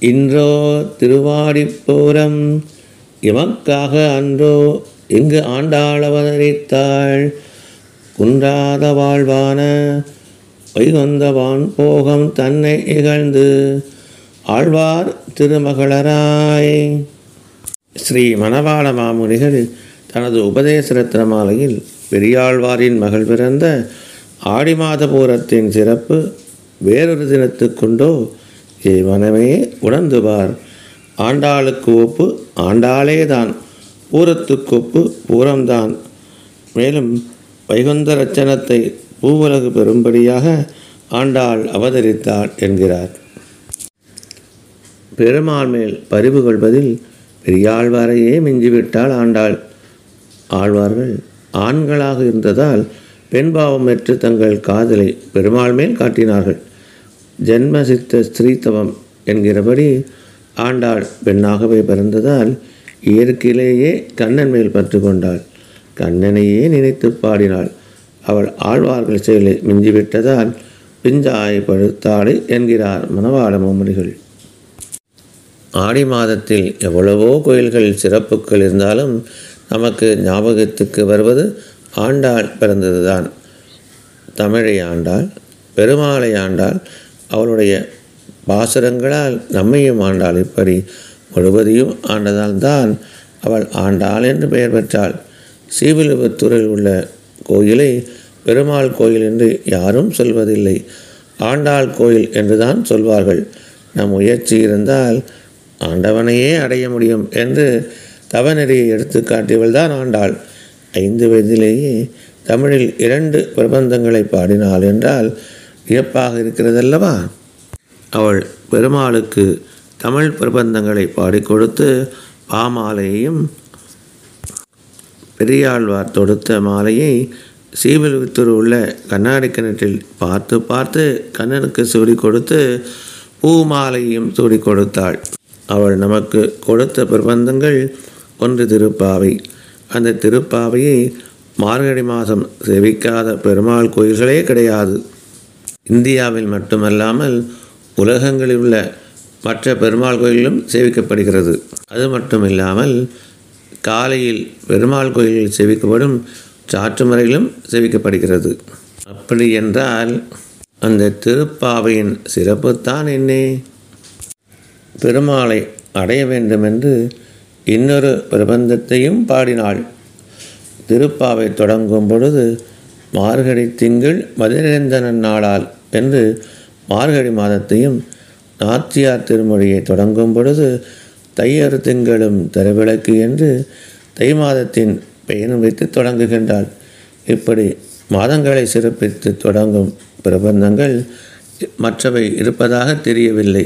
இன்றோ திருவாடிப்பூரம் எமக்காக அன்றோ இங்கு ஆண்டாள் அவதரித்தாள். குன்றாத வாழ்வான வைகுந்தவான் போகம் தன்னை இகழ்ந்து ஆழ்வார் திருமகளராய். ஸ்ரீ மணவாள மாமுனிகள் தனது உபதேச ரத்ன மாலையில் பெரியாழ்வாரின் மகள் பிறந்த ஆடி மாத பூரத்தின் சிறப்பு வேறொரு தினத்துக்குண்டோ மனமே உணர்ந்துபார். ஆண்டாளுக்கு ஒப்பு ஆண்டாளேதான், பூரத்துக்கொப்பு பூரம்தான். மேலும் வைகுந்த ரச்சனத்தை பூவுலகு பெறும்படியாக ஆண்டாள் அவதரித்தாள் என்கிறார். பெருமாள் மேல் பரிவு கொள்வதில் பெரியாழ்வாரையே மிஞ்சிவிட்டாள் ஆண்டாள். ஆழ்வார்கள் ஆண்களாக இருந்ததால் பெண்பாவம் பெற்று தங்கள் காதலை பெருமாள் மேல் காட்டினார்கள். ஜென்மசித்த ஸ்திரீத்தவம் என்கிறபடி ஆண்டாள் பெண்ணாகவே பிறந்ததால் இயற்கையிலேயே கண்ணன் மேல் பற்று கொண்டாள். கண்ணனையே நினைத்து பாடினாள். அவள் ஆழ்வார்கள் செயலை மிஞ்சிவிட்டதால் பிஞ்சாய் பழுத்தாடு என்கிறார் மணவாள மாமுனிகள். ஆடி மாதத்தில் எவ்வளவோ கோயில்கள் சிறப்புகள் இருந்தாலும் நமக்கு ஞாபகத்துக்கு வருவது ஆண்டாள் பிறந்ததுதான். தமிழை ஆண்டாள், பெருமாளை ஆண்டாள், அவளுடைய பாசுரங்களால் நம்மையும் ஆண்டாள். இப்படி முழுவதையும் ஆண்டதால் தான் அவள் ஆண்டாள் என்று பெயர் பெற்றாள். ஸ்ரீவில்லிபுத்தூரில் உள்ள கோயிலை பெருமாள் கோயில் என்று யாரும் சொல்வதில்லை, ஆண்டாள் கோயில் என்றுதான் சொல்வார்கள். நம் முயற்சி இருந்தால் ஆண்டவனையே அடைய முடியும் என்று தவநெறியை எடுத்து காட்டியவள் தான் ஆண்டாள். 5 வயதிலேயே தமிழில் 2 பிரபந்தங்களை பாடினாள் என்றால் வியப்பாக இருக்கிறதல்லவா. அவள் பெருமாளுக்கு தமிழ் பிரபந்தங்களை பாடிக்கொடுத்து பாமாலையையும் பெரியாழ்வார் தொடுத்த மாலையை ஸ்ரீவில்லிபுத்தூர் உள்ள கண்ணாடி கிணற்றில் பார்த்து பார்த்து கண்ணனுக்கு சூடி கொடுத்து பூமாலையும் சூடி கொடுத்தாள். அவள் நமக்கு கொடுத்த பிரபந்தங்கள் ஒன்று திருப்பாவை. அந்த திருப்பாவையை மார்கழி மாதம் சேவிக்காத பெருமாள் கோயில்களே கிடையாது. இந்தியாவில் மட்டுமல்லாமல் உலகங்களில் உள்ள மற்ற பெருமாள் கோயிலும் சேவிக்கப்படுகிறது. அது மட்டுமில்லாமல் காலையில் பெருமாள் கோயிலில் சேவிக்கப்படும் சாற்று முறையிலும் சேவிக்கப்படுகிறது. அப்படி என்றால் அந்த திருப்பாவையின் சிறப்புத்தான் என்னே. பெருமாளை அடைய வேண்டுமென்று இன்னொரு பிரபந்தத்தையும் பாடினாள். திருப்பாவை தொடங்கும் பொழுது மார்கழி திங்கள் மதிநிறைந்த நன்னாளால் என்று மார்கழி மாதத்தையும், நாச்சியார் திருமொழியை தொடங்கும் பொழுது தையறு திங்களும் தரவிளக்கு என்று தை மாதத்தின் பெயரும் வைத்து தொடங்குகின்றாள். இப்படி மாதங்களை சிறப்பித்து தொடங்கும் பிரபந்தங்கள் மற்றவை இருப்பதாக தெரியவில்லை.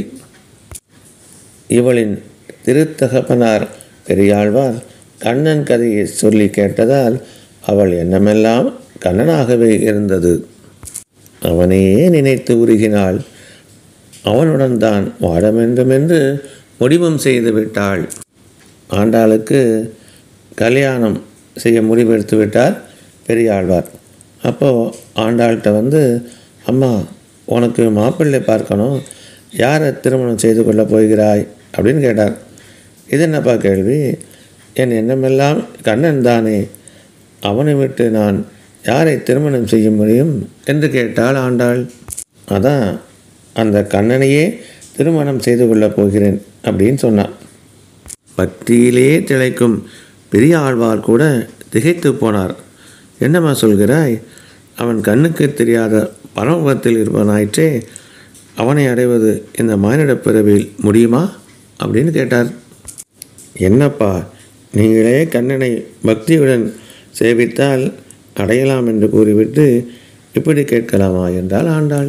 இவளின் திருத்தகப்பனார் பெரியாழ்வார் கண்ணன் கதையை சொல்லி கேட்டதால் அவள் எண்ணமெல்லாம் கண்ணனாகவே இருந்தது. அவனையே நினைத்து உருகினாள். அவனுடன் தான் வாழ வேண்டும் என்று முடிவும் செய்து விட்டாள். ஆண்டாளுக்கு கல்யாணம் செய்ய முடிவெடுத்து விட்டார் பெரியாழ்வார். அப்போது ஆண்டாள்கிட்ட வந்து, அம்மா உனக்கு மாப்பிள்ளை பார்க்கணும், யாரை திருமணம் செய்து கொள்ள போகிறாய் அப்படின்னு கேட்டார். இது என்னப்பா கேள்வி, என் எண்ணமெல்லாம் கண்ணன் தானே, அவனை விட்டு நான் யாரை திருமணம் செய்ய முடியும் என்று கேட்டாள் ஆண்டாள். அதான் அந்த கண்ணனையே திருமணம் செய்து கொள்ளப் போகிறேன் அப்படின்னு சொன்னான். பக்தியிலே திளைக்கும் பெரிய ஆழ்வார் கூட திகைத்து போனார். என்னம்மா சொல்கிறாய், அவன் கண்ணுக்கு தெரியாத பரமுகத்தில் இருப்பனாயிற்றே, அவனை அடைவது இந்த மானிட பிறவியில் முடியுமா அப்படின்னு கேட்டார். என்னப்பா, நீங்களே கண்ணனை பக்தியுடன் சேவித்தால் அடையலாம் என்று கூறிவிட்டு இப்படி கேட்கலாமா என்றால் ஆண்டாள்.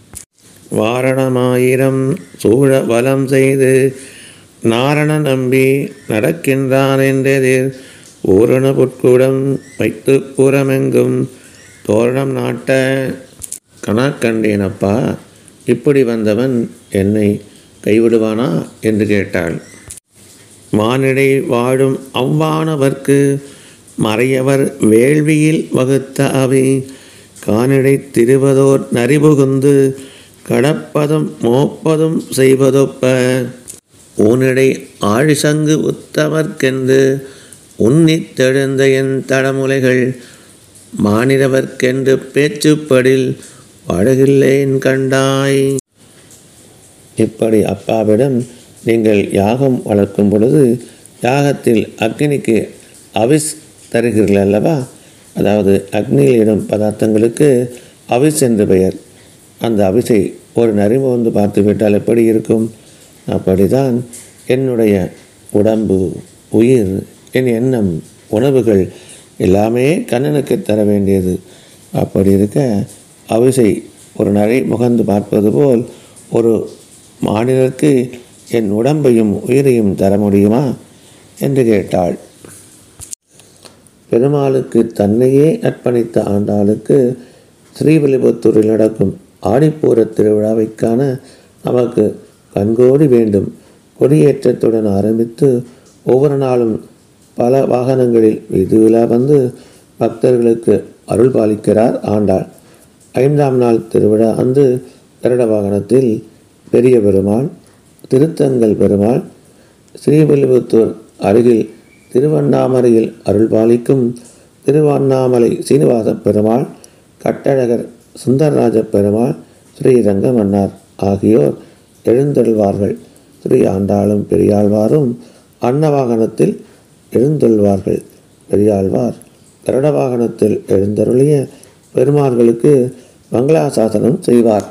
வாரணமாயிரம் சூழ வலம் செய்து நாரண நம்பி நடக்கின்றான் என்றெதிர் ஊரண புட்குடம் வைத்து புறமெங்கும் தோரணம் நாட்ட கணக்கண்டேனப்பா, இப்படி வந்தவன் என்னை கைவிடுவானா என்று கேட்டாள். மானிடை வாழும் அவ்வானவர்க்கு மறையவர் வேள்வியில் வகுத்த அவை கானிடை திருவதோர் நரிபுகுந்து கடப்பதும் மோப்பதும் செய்வதொப்ப ஊனிடை ஆழிசங்கு உத்தவர்க்கென்று உன்னித்தெழுந்த என் தடமுலைகள் மானிடவர்க்கென்று பேச்சுப்படில் வாழகில்லேன் கண்டாய். இப்படி அப்பாவிடம் நீங்கள் யாகம் வளர்க்கும் பொழுது யாகத்தில் அக்னிக்கு அவிஸ் தருகிறீர்கள் அல்லவா? அதாவது அக்னியில் இடும் பதார்த்தங்களுக்கு அவிஸ் என்று பெயர். அந்த அவிசை ஒரு நரிமுகந்து பார்த்து விட்டால் எப்படி இருக்கும்? அப்படிதான் என்னுடைய உடம்பு, உயிர், என் எண்ணம், உணவுகள் எல்லாமே கண்ணனுக்கு தர வேண்டியது. அப்படி இருக்க அவிசை ஒரு நரை முகந்து பார்ப்பது போல் ஒரு மாநிலருக்கு என் உடம்பையும் உயிரையும் தர முடியுமா என்று கேட்டாள். பெருமாளுக்கு தன்னையே அர்ப்பணித்த ஆண்டாளுக்கு ஸ்ரீவில்லிபுத்தூரில் நடக்கும் ஆடிப்பூர திருவிழாவைக்கான நமக்கு கண்கோடி வேண்டும். கொடியேற்றத்துடன் ஆரம்பித்து ஒவ்வொரு நாளும் பல வாகனங்களில் வீதிவிழா வந்து பக்தர்களுக்கு அருள் பாலிக்கிறார் ஆண்டாள். 5ஆம் நாள் திருவிழா அன்று கருட வாகனத்தில் பெரிய பெருமாள், திருத்தங்கல் பெருமாள், ஸ்ரீவில்லிபுத்தூர் அருகில் திருவண்ணாமலையில் அருள் பாலிக்கும் திருவண்ணாமலை சீனிவாச பெருமாள், கட்டழகர் சுந்தரராஜ பெருமாள், ஸ்ரீரங்க மன்னார் ஆகியோர் எழுந்தருள்வார்கள். ஸ்ரீ ஆண்டாளும் பெரியாழ்வாரும் அன்னவாகனத்தில் எழுந்தருள்வார்கள். பெரியாழ்வார் கருட வாகனத்தில் எழுந்தருளிய பெருமாள்களுக்கு மங்களாசாசனம் செய்வார்.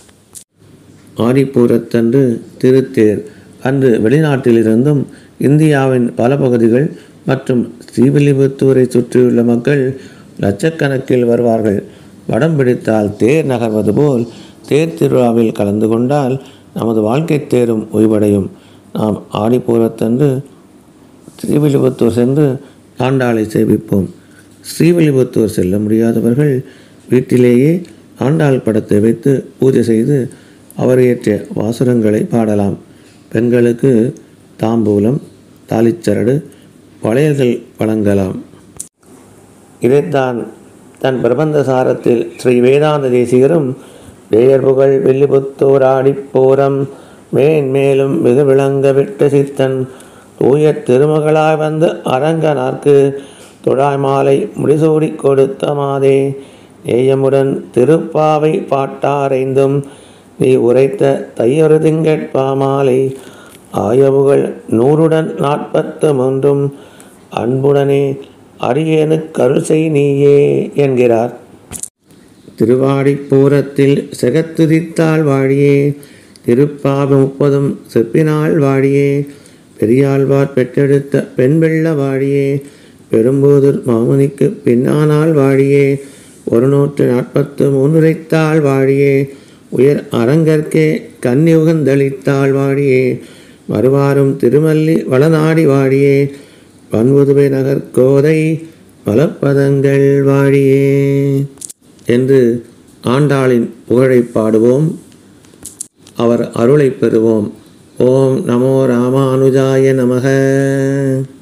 ஆடிப்பூரத்தன்று திருத்தேர். அன்று வெளிநாட்டிலிருந்தும் இந்தியாவின் பல பகுதிகள் மற்றும் ஸ்ரீவில்லிபுத்தூரை சுற்றியுள்ள மக்கள் லட்சக்கணக்கில் வருவார்கள். வடம் பிடித்தால் தேர் நகர்வது போல் தேர் திருவிழாவில் கலந்து கொண்டால் நமது வாழ்க்கை தேரும் ஓய்வடையும். நாம் ஆடிப்பூரத்தன்று ஸ்ரீவில்லிபுத்தூர் சென்று ஆண்டாளை சேவிப்போம். ஸ்ரீவில்லிபுத்தூர் செல்ல முடியாதவர்கள் வீட்டிலேயே ஆண்டாள் படத்தை வைத்து பூஜை செய்து அவர் இயற்றிய வாசுரங்களை பாடலாம். பெண்களுக்கு தாம்பூலம், தாலிச்சரடு, வளையல்கள் வழங்கலாம். இதைத்தான் தன் பிரபந்த சாரத்தில் ஸ்ரீ வேதாந்த தேசிகரும் வேயர்புகழ் வில்லிபுத்தூர் ஆடிப்பூரம் மேன்மேலும் மிக விளங்க விட்டு சித்தன் தூய திருமகளாய் வந்து அரங்கனார்க்கு துழாய் மாலை முடிசூடி கொடுத்த மாதே நேயமுடன் திருப்பாவை பாட்டாரைந்தும் நீ உரைத்த தையொரு திங்கட்பாமாலை ஆயவுகள் 143 அன்புடனே அரியனுக்கு அருள் செய் நீயே என்கிறார். திருவாடிப்பூரத்தில் செகத்துதித்தாள் வாழியே, திருப்பாவு 30 செப்பினாள் வாழியே, பெரியாழ்வார் பெற்றெடுத்த பெண் வெள்ள வாழியே, பெரும்போதூர் மாமுனிக்கு பின்னானாள் வாழியே, 143 உரைத்தாள் வாழியே, உயர் அரங்கற்கே கன்னி உகந்தளித்தாள் வாழியே, வருவாரும் திருமல்லி வளநாடி வாழியே, பண்புதுவை நகர் கோதை வளப்பதங்கள் வாழியே என்று ஆண்டாளின் புகழை பாடுவோம். அவர் அருளை பெறுவோம். ஓம் நமோ ராமானுஜாய நமக.